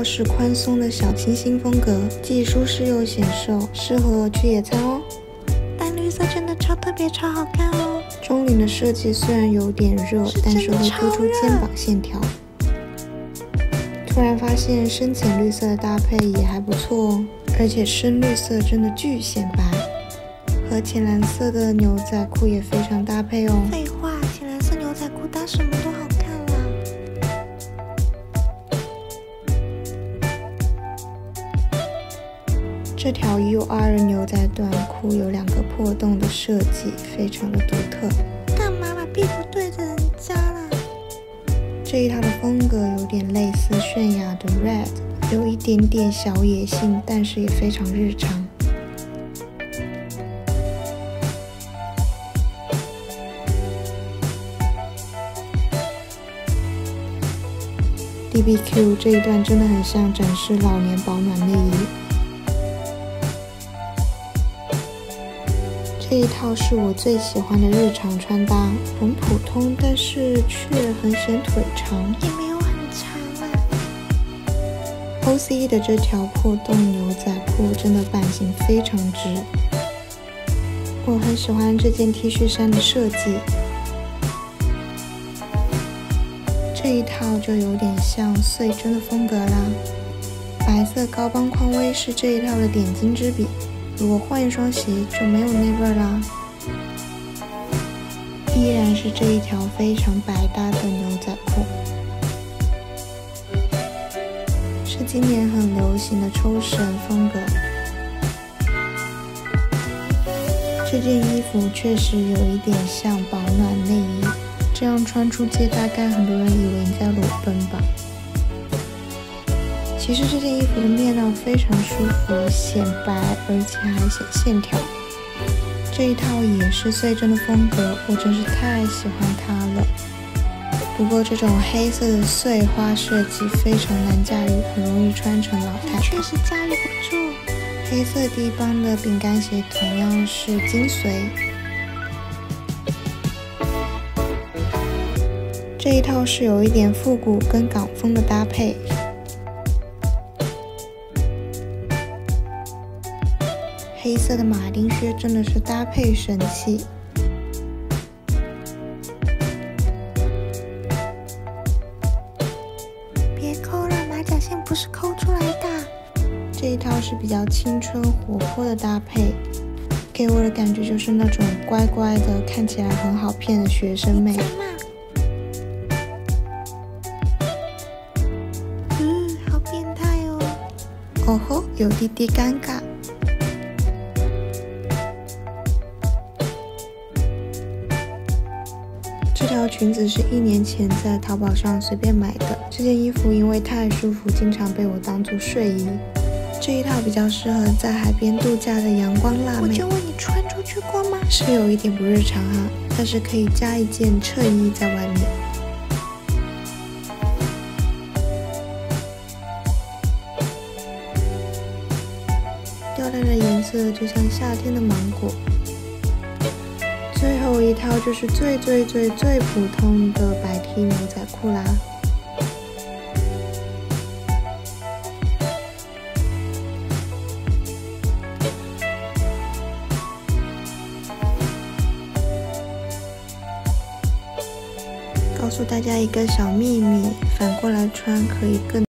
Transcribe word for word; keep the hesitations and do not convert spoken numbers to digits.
套是宽松的小清新风格，既舒适又显瘦，适合去野餐哦。 淡绿色真的超特别，超好看哦。 中领的设计虽然有点热，但是会突出肩膀线条。突然发现深浅绿色的搭配也还不错哦，而且深绿色真的巨显白，和浅蓝色的牛仔裤也非常搭配哦。 废话，浅蓝色牛仔裤搭什么都好看啦。 这条 U R 牛仔短裤有两个破洞的设计，非常的独特。 干嘛把屁股对着人家啦？ 这一套的风格有点类似泫雅的 Red， 有一点点小野性，但是也非常日常。D B Q 这一段真的很像展示老年保暖内衣。这一套是我最喜欢的日常穿搭，很普通，但是却很显腿长， 也没有很长啊。 O C 的这条破洞牛仔裤真的版型非常直，我很喜欢这件 T 恤衫的设计。这一套就有点像碎针的风格啦。白色高帮匡威是这一套的点睛之笔。如果换一双鞋就没有那味儿啦，依然是这一条非常百搭的牛仔裤，是今年很流行的抽绳风格。这件衣服确实有一点像保暖内衣，这样穿出街大概很多人以为你在裸奔吧。其实这件衣服的面料非常舒服，显白，而且还显线条。这一套也是碎针的风格，我真是太喜欢它了。不过这种黑色的碎花设计非常难驾驭，很容易穿成老太太。 确实驾驭不住。 黑色低帮的饼干鞋同样是精髓。这一套是有一点复古跟港风的搭配。黑色的马丁靴真的是搭配神器。 别抠了，马甲线不是抠出来的。 这一套是比较青春活泼的搭配，给我的感觉就是那种乖乖的，看起来很好骗的学生妹。 嗯，好变态哦。 哦吼，有滴滴尴尬。这条裙子是一年前在淘宝上随便买的，这件衣服因为太舒服，经常被我当做睡衣。这一套比较适合在海边度假的阳光辣妹。 我就问你穿出去过吗？ 是有一点不日常哈，但是可以加一件衬衣在外面。吊带的颜色就像夏天的芒果。最后一套就是最最最最普通的白 T 牛仔裤啦。告诉大家一个小秘密，反过来穿可以更